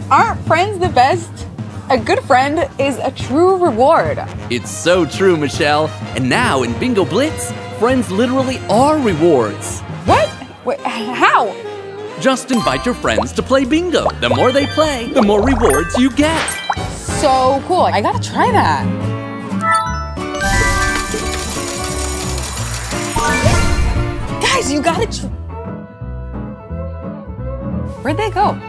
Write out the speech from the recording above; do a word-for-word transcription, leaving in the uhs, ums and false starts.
Aren't friends the best? A good friend is a true reward. It's so true, Michelle. And now in Bingo Blitz, friends literally are rewards. What? Wait, how? Just invite your friends to play bingo. The more they play, the more rewards you get. So cool. I gotta try that. Guys, you gotta try. Where'd they go?